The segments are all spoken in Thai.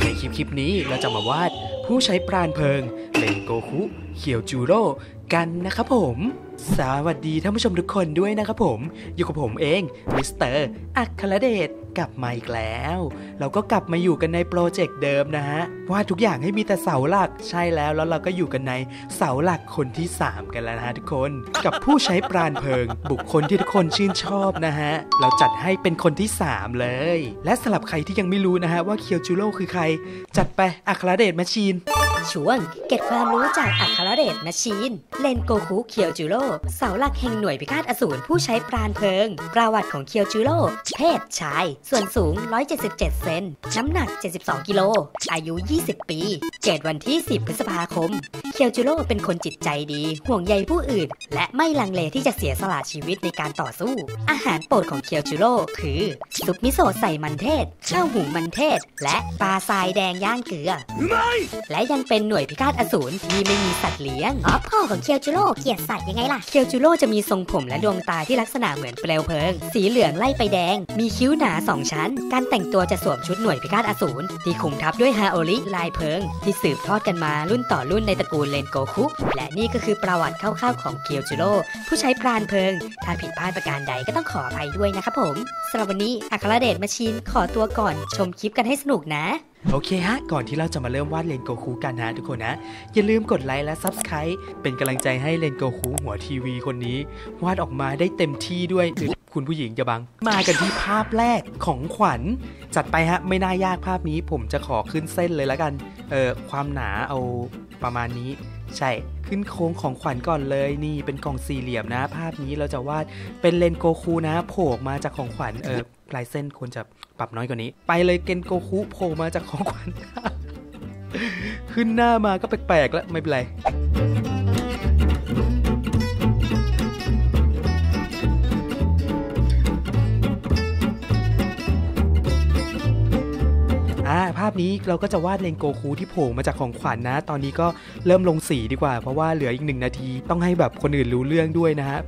ในคลิปนี้เราจะมาวาดผู้ใช้ปราณเพลิงเลนโกคุเคียวจูโร่กันนะครับผมสวัสดีท่านผู้ชมทุกคนด้วยนะครับผมอยู่กับผมเองมิสเตอร์อัครเดชกลับมาอีกแล้วเราก็กลับมาอยู่กันในโปรเจกต์เดิมนะฮะวาดทุกอย่างให้มีแต่เสาหลักใช่แล้วเราก็อยู่กันในเสาหลักคนที่3กันแล้วนะฮะทุกคนกับผู้ใช้ปราณเพลิงบุคคลที่ทุกคนชื่นชอบนะฮะเราจัดให้เป็นคนที่3เลยและสำหรับใครที่ยังไม่รู้นะฮะว่าเคียวจูโร่คือใครจัดไปอัครเดชแมชชีนช่วงเก็บความรู้จากอัครเดชแมชชีนเลนโกคุเคียวจูโร่เสาหลักแห่งหน่วยพิฆาตอสูรผู้ใช้ปราณเพลิงประวัติของเคียวจูโร่เพศชายส่วนสูง177เซนน้ำหนัก72กิโลอายุ20ปีเกิดวันที่10พฤษภาคมเคียวจูโร่เป็นคนจิตใจดีห่วงใยผู้อื่นและไม่ลังเลที่จะเสียสละชีวิตในการต่อสู้อาหารโปรดของเคียวจูโร่คือซุปมิโซะใส่มันเทศข้าวหุงมันเทศและปลาทรายแดงย่างเกลือและยังเป็นหน่วยพิฆาตอสูรที่ไม่มีสัตว์เลี้ยงพ่อของเคียวจูโร่เกลียดสัตว์ยังไงล่ะเคียวจูโร่จะมีทรงผมและดวงตาที่ลักษณะเหมือนเปลวเพลิงสีเหลืองไล่ไปแดงมีคิ้วหนา2ชั้นการแต่งตัวจะสวมชุดหน่วยพิฆาตอสูรที่คลุมทับด้วยฮาโอริลายเพลิงที่สืบทอดกันมารุ่นต่อรุ่นในตระกูลเลนโกคุและนี่ก็คือประวัติคร่าวๆของเคียวจูโร่ผู้ใช้ปราณเพลิงถ้าผิดพลาดประการใดก็ต้องขออภัยด้วยนะครับผมสำหรับวันนี้อัครเดชแมชชีนขอตัวก่อนชมคลิปกันให้สนุกนะโอเคฮะก่อนที่เราจะมาเริ่มวาดเลนโกคุกันนะทุกคนนะอย่าลืมกดไลค์และ Subscribe เป็นกำลังใจให้เลนโกคุหัวทีวีคนนี้วาดออกมาได้เต็มที่ด้วยคุณผู้หญิงอย่าบังมากันที่ภาพแรกของขวัญจัดไปฮะไม่น่ายากภาพนี้ผมจะขอขึ้นเส้นเลยแล้วกันความหนาเอาประมาณนี้ใช่ขึ้นโค้งของขวัญก่อนเลยนี่เป็นกล่องสี่เหลี่ยมนะภาพนี้เราจะวาดเป็นเลนโกคุนะโผล่มาจากของขวัญลายเส้นควรจะปรับน้อยกว่านี้ไปเลยเกนโกคุโผล่มาจากของขวัญ ขึ้นหน้ามาก็แปลกๆแล้วไม่เป็นไรภาพนี้เราก็จะวาดเลนโกคุที่โผล่มาจากของขวัญนะตอนนี้ก็เริ่มลงสีดีกว่าเพราะว่าเหลืออีก1 นาทีต้องให้แบบคนอื่นรู้เรื่องด้วยนะฮะ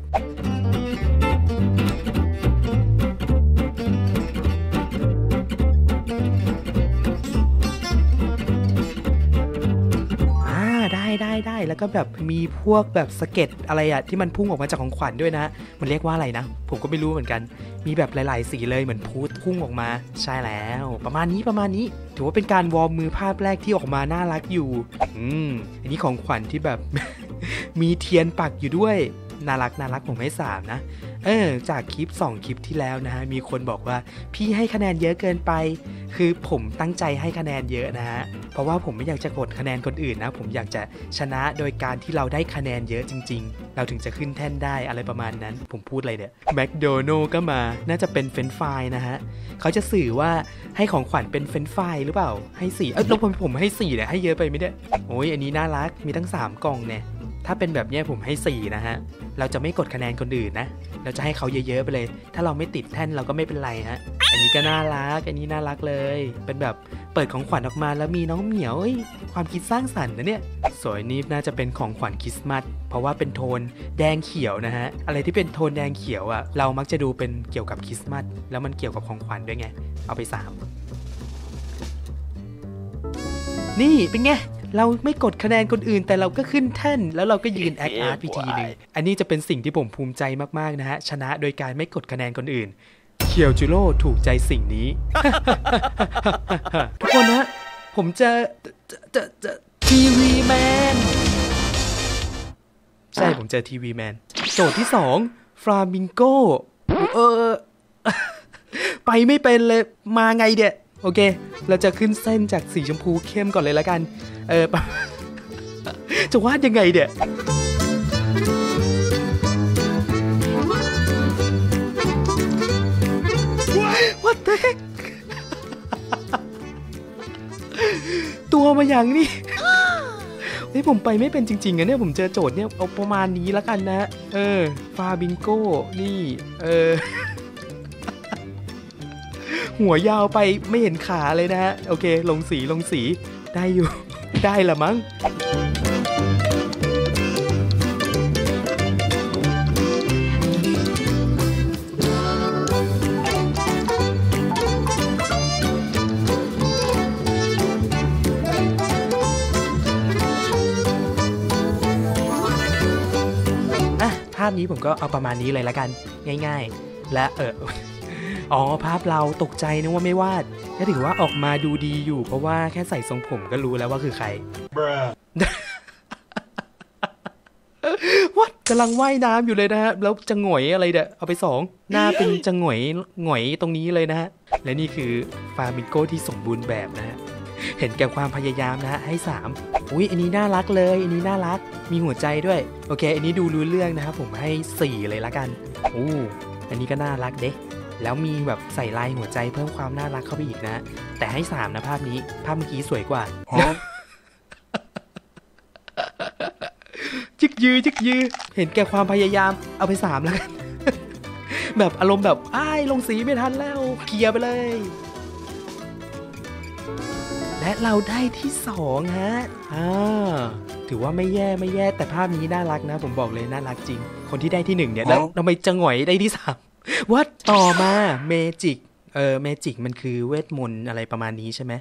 ได้แล้วก็แบบมีพวกแบบสเก็ตอะไรอะที่มันพุ่งออกมาจากของขวัญด้วยนะมันเรียกว่าอะไรนะผมก็ไม่รู้เหมือนกันมีแบบหลายๆสีเลยเหมือนพุพุ่งออกมาใช่แล้วประมาณนี้ถือว่าเป็นการวอร์มมือภาพแรกที่ออกมาน่ารักอยู่อันนี้ของขวัญที่แบบ มีเทียนปักอยู่ด้วยน่ารักผมให้3นะจากคลิป2คลิปที่แล้วนะฮะมีคนบอกว่าพี่ให้คะแนนเยอะเกินไปคือผมตั้งใจให้คะแนนเยอะนะฮะเพราะว่าผมไม่อยากจะกดคะแนนคนอื่นนะผมอยากจะชนะโดยการที่เราได้คะแนนเยอะจริงๆเราถึงจะขึ้นแท่นได้อะไรประมาณนั้นผมพูดอะไรเนี่ยแมคโดนัลด์ก็มาน่าจะเป็นเฟรนช์ฟรายนะฮะเขาจะสื่อว่าให้ของขวัญเป็นเฟรนช์ฟรายหรือเปล่าให้4แล้วผมให้4เนี่ยให้เยอะไปไม่ได้โอ้ยอันนี้น่ารักมีทั้ง3กล่องเนี่ยถ้าเป็นแบบนี้ผมให้4นะฮะเราจะไม่กดคะแนนคนอื่นนะเราจะให้เขาเยอะๆไปเลยถ้าเราไม่ติดแท่นเราก็ไม่เป็นไรฮะอันนี้ก็น่ารักอันนี้น่ารักเลยเป็นแบบเปิดของขวัญออกมาแล้วมีน้องเหมียวความคิดสร้างสรรค์นะเนี่ยสวยนี่น่าจะเป็นของขวัญคริสต์มาสเพราะว่าเป็นโทนแดงเขียวนะฮะอะไรที่เป็นโทนแดงเขียวอ่ะเรามักจะดูเป็นเกี่ยวกับคริสต์มาสแล้วมันเกี่ยวกับของขวัญด้วยไงเอาไป3นี่เป็นไงเราไม่กดคะแนนคนอื่นแต่เราก็ขึ้นแท่นแล้วเราก็ยืนแอคอาร์ตวิธีนึงอันนี้จะเป็นสิ่งที่ผมภูมิใจมากๆนะฮะชนะโดยการไม่กดคะแนนคนอื่นเคียวจูโร่ถูกใจสิ่งนี้ ทุกคนนะผมจะทีวีแมนใช่ผมเจอทีวีแมนโจทย์ที่2ฟลามิงโกไปไม่เป็นเลยมาไงเดี๋ยโอเคเราจะขึ้นเส้นจากสีชมพูเข้มก่อนเลยแล้วกันจะวาดยังไงเดี๋ยWhat the heck ตัวมาอย่างนี้นี่ผมไปไม่เป็นจริงๆอะเนี่ยผมเจอโจทย์เนี่ยเอาประมาณนี้แล้วกันนะฟาบิงโก้นี่หัวยาวไปไม่เห็นขาเลยนะฮะโอเคลงสีได้อยู่ได้ละมั้งนี้ผมก็เอาประมาณนี้เลยละกันง่ายๆและอ๋อภาพเราตกใจนึกว่าไม่วาดก็ถือว่าออกมาดูดีอยู่เพราะว่าแค่ใส่ทรงผมก็รู้แล้วว่าคือใคร วัดกำลังว่ายน้ำอยู่เลยนะฮะแล้วจะหงอยอะไรเด้อเอาไป2หน้าเป็นจะหงอยตรงนี้เลยนะฮะและนี่คือฟามิงโก้ที่สมบูรณ์แบบนะฮะเห็นแก่ความพยายามนะฮะให้3อุ้ยอันนี้น่ารักเลยอันนี้น่ารักมีหัวใจด้วยโอเคอันนี้ดูรู้เรื่องนะครับผมให้4เลยละกันอันนี้ก็น่ารักเด้แล้วมีแบบใส่ลายหัวใจเพิ่มความน่ารักเข้าไปอีกนะแต่ให้3นะภาพนี้ภาพเมื่อกี้สวยกว่าจึกยือเห็นแก่ความพยายามเอาไป3แล้วกัน แบบอารมณ์แบบลงสีไม่ทันแล้วเคลียร์ไปเลยและเราได้ที่2ฮะถือว่าไม่แย่แต่ภาพนี้น่ารักนะผมบอกเลยน่ารักจริงคนที่ได้ที่1เนี่ยแล้วทำไมจะหงอยได้ที่3วัดต่อมาเมจิกเมจิกมันคือเวทมนต์อะไรประมาณนี้ใช่ไหม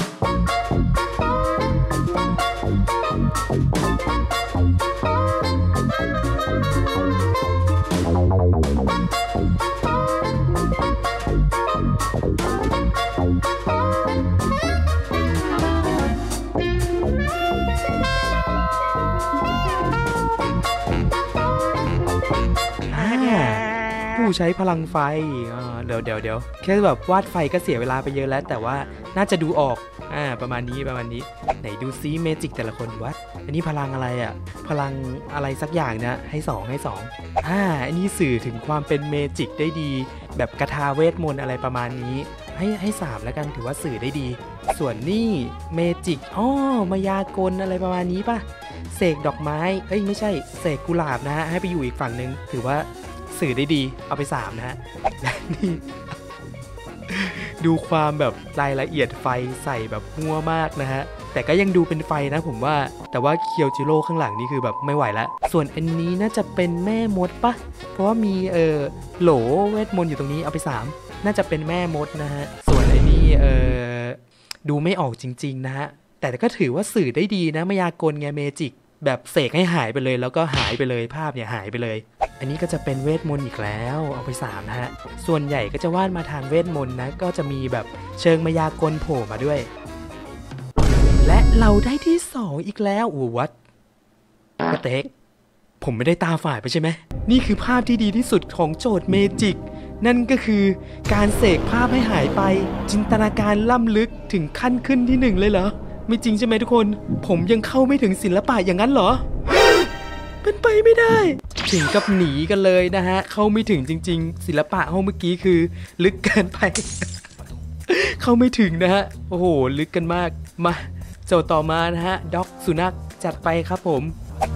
ผู้ใช้พลังไฟเดี๋ยวแค่แบบวาดไฟก็เสียเวลาไปเยอะแล้วแต่ว่าน่าจะดูออกประมาณนี้ไหนดูซิเมจิกแต่ละคนวัดอันนี้พลังอะไรพลังอะไรสักอย่างนะให้2อันนี้สื่อถึงความเป็นเมจิกได้ดีแบบคาถาเวทมนต์อะไรประมาณนี้ให้3แล้วกันถือว่าสื่อได้ดีส่วนนี่เมจิกมายากลอะไรประมาณนี้ป่ะเสกดอกไม้ไม่ใช่เสกกุหลาบนะฮะให้ไปอยู่อีกฝั่งนึงถือว่าสื่อได้ดีเอาไป3นะฮะและนี่ ดูความแบบรายละเอียดไฟใส่แบบมั่วมากนะฮะแต่ก็ยังดูเป็นไฟนะผมว่าแต่ว่าเคียวจิโร่ข้างหลังนี่คือแบบไม่ไหวแล้วส่วนอันนี้น่าจะเป็นแม่มดปะเพราะว่ามีโหลเวทมนต์อยู่ตรงนี้เอาไป3น่าจะเป็นแม่มดนะฮะส่วนอันนี้ดูไม่ออกจริงๆนะฮะแต่ก็ถือว่าสื่อได้ดีนะมายากลไงเมจิกแบบเสกให้หายไปเลยแล้วก็หายไปเลยภาพเนี่ยหายไปเลยอันนี้ก็จะเป็นเวทมนต์อีกแล้วเอาไป3นะฮะส่วนใหญ่ก็จะวาดมาทางเวทมนต์นะก็จะมีแบบเชิงมายากลโผล่มาด้วยและเราได้ที่2อีกแล้ววัดกระเตกผมไม่ได้ตาฝาดไปใช่ไหมนี่คือภาพที่ดีที่สุดของโจทย์เมจิกนั่นก็คือการเสกภาพให้หายไปจินตนาการล้ำลึกถึงขั้นขึ้นที่1เลยเหรอไม่จริงใช่ไหมทุกคนผมยังเข้าไม่ถึงศิลปะอย่างนั้นเหรอ เป็นไปไม่ได้ถึงกับหนีกันเลยนะฮะเข้าไม่ถึงจริงๆศิลปะห้องเมื่อกี้คือลึกเกินไป เข้าไม่ถึงนะฮะโอ้โหลึกกันมากมาโจทย์ต่อมานะฮะด็อกสุนัขจัดไปครับผม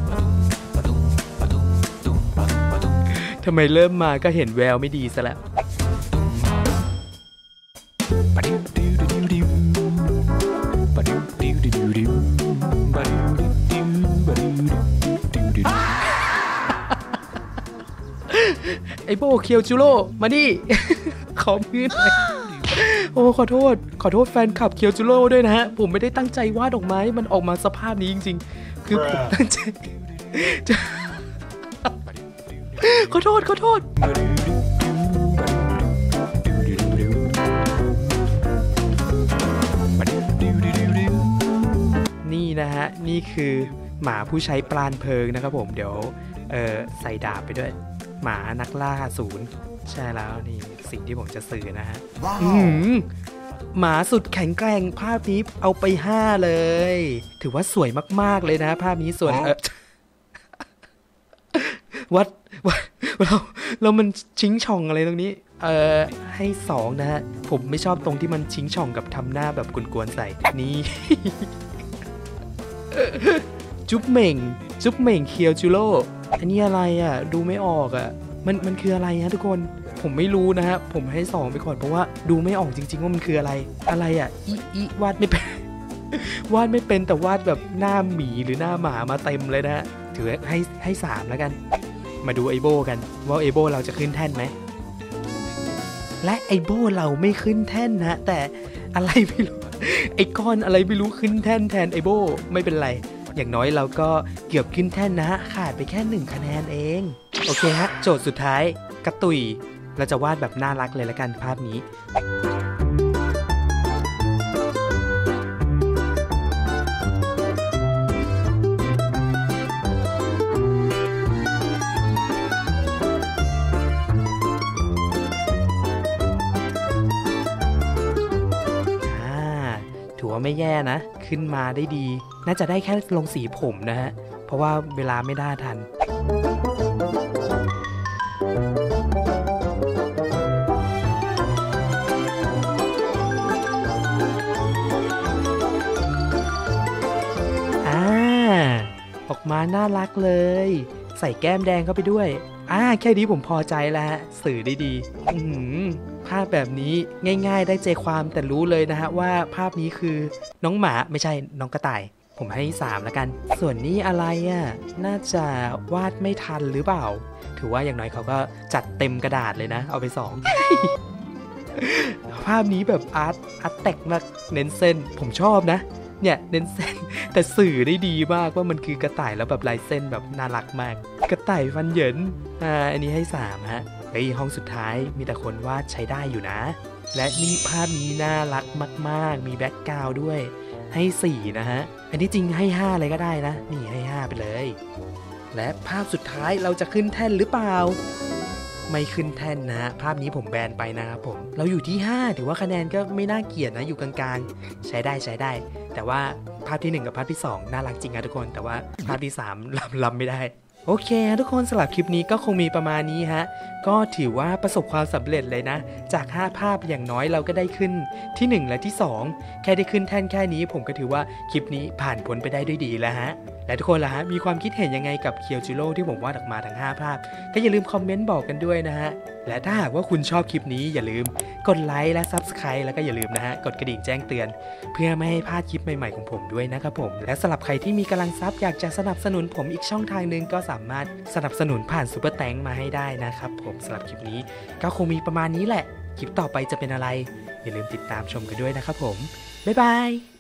ทำไมเริ่มมาก็เห็นแววไม่ดีซะแล้วไอโบเคียวจูโร่มาดิ ขอมือหน่อยโอ้ขอโทษแฟนคลับเคียวจูโร่ด้วยนะฮะผมไม่ได้ตั้งใจวาดออกมาให้มันออกมาสภาพนี้จริงๆคือผมตั้งใจขอโทษนี่นะฮะนี่คือหมาผู้ใช้ปราณเพลิงนะครับผมเดี๋ยวใส่ดาบไปด้วยหมานักล่า0ใช่แล้วนี่สิ่งที่ผมจะสื่อนะฮะ หมาสุดแข็งแกร่งภาพนี้เอาไป5เลยถือว่าสวยมากๆเลยนะภาพนี้ส่วนวัดแล้วมันชิงช่องอะไรตรงนี้ให้2นะฮะผมไม่ชอบตรงที่มันชิงช่องกับทำหน้าแบบกวนๆใส่นี่ จุ๊บเหม่งเคียวจูโร่อันนี้อะไรอ่ะดูไม่ออกอ่ะมันคืออะไรฮะทุกคนผมไม่รู้นะฮะผมให้2ไปก่อนเพราะว่าดูไม่ออกจริงๆว่ามันคืออะไรอ่ะวาดไม่เป็น วาดไม่เป็นแต่วาดแบบหน้าหมีหรือหน้าหมามาเต็มเลยนะฮะถือให้3แล้วกันมาดูไอโบกันว่าไอโบเราจะขึ้นแท่นไหมและไอโบเราไม่ขึ้นแท่นนะแต่อะไรไม่รู้ ไอก้อนอะไรไม่รู้ขึ้นแท่นแทนไอโบไม่เป็นไรอย่างน้อยเราก็เกือบขึ้นแท่นนะขาดไปแค่1คะแนนเองโอเคฮะโจทย์สุดท้ายกระตุยเราจะวาดแบบน่ารักเลยละกันภาพนี้ถือว่าไม่แย่นะขึ้นมาได้ดีน่าจะได้แค่ลงสีผมนะฮะเพราะว่าเวลาไม่ได้ทันออกมาน่ารักเลยใส่แก้มแดงเข้าไปด้วยแค่นี้ผมพอใจแล้วฮะสื่อได้ดีภาพแบบนี้ง่ายๆได้ใจความแต่รู้เลยนะฮะว่าภาพนี้คือน้องหมาไม่ใช่น้องกระต่ายผมให้3แล้วกันส่วนนี้อะไรน่าจะวาดไม่ทันหรือเปล่าถือว่าอย่างน้อยเขาก็จัดเต็มกระดาษเลยนะเอาไป2 ภาพนี้แบบอาร์ตแตกมากเน้นเส้นผมชอบนะเนี่ยเน้นเส้นแต่สื่อได้ดีมากว่ามันคือกระต่ายแล้วแบบลายเส้นแบบน่ารักมากกระต่ายฟันเหยินอันนี้ให้3ฮะห้องสุดท้ายมีแต่คนวาดใช้ได้อยู่นะและนี่ภาพนี้น่ารักมากๆมีแบ็คกราวด์ด้วยให้4นะฮะอันนี้จริงให้5เลยก็ได้นะนี่ให้5ไปเลยและภาพสุดท้ายเราจะขึ้นแท่นหรือเปล่าไม่ขึ้นแท่นนะภาพนี้ผมแบนไปนะครับผมเราอยู่ที่5ถือว่าคะแนนก็ไม่น่าเกลียดนะอยู่กลางๆใช้ได้แต่ว่าภาพที่1กับภาพที่2น่ารักจริงนะทุกคนแต่ว่าภาพที่3รับไม่ได้โอเคทุกคนสำหรับคลิปนี้ก็คงมีประมาณนี้ฮะก็ถือว่าประสบความสำเร็จเลยนะจาก5ภาพอย่างน้อยเราก็ได้ขึ้นที่1และที่2แค่ได้ขึ้นแท่นแค่นี้ผมก็ถือว่าคลิปนี้ผ่านพ้นไปได้ด้วยดีแล้วฮะและทุกคนล่ะฮะมีความคิดเห็นยังไงกับเคียวจิโร่ที่ผมวาดออกมาทั้ง5ภาพก็อย่าลืมคอมเมนต์บอกกันด้วยนะฮะและถ้าหากว่าคุณชอบคลิปนี้อย่าลืมกดไลค์และ Subscribe แล้วก็อย่าลืมนะฮะกดกระดิ่งแจ้งเตือนเพื่อไม่ให้พลาดคลิปใหม่ๆของผมด้วยนะครับผมและสำหรับใครที่มีกำลังทรัพย์อยากจะสนับสนุนผมอีกช่องทางนึงก็สามารถสนับสนุนผ่านซุปเปอร์แตงมาให้ได้นะครับผมสำหรับคลิปนี้ก็คงมีประมาณนี้แหละคลิปต่อไปจะเป็นอะไรอย่าลืมติดตามชมกันด้วยนะครับผมบ๊ายบาย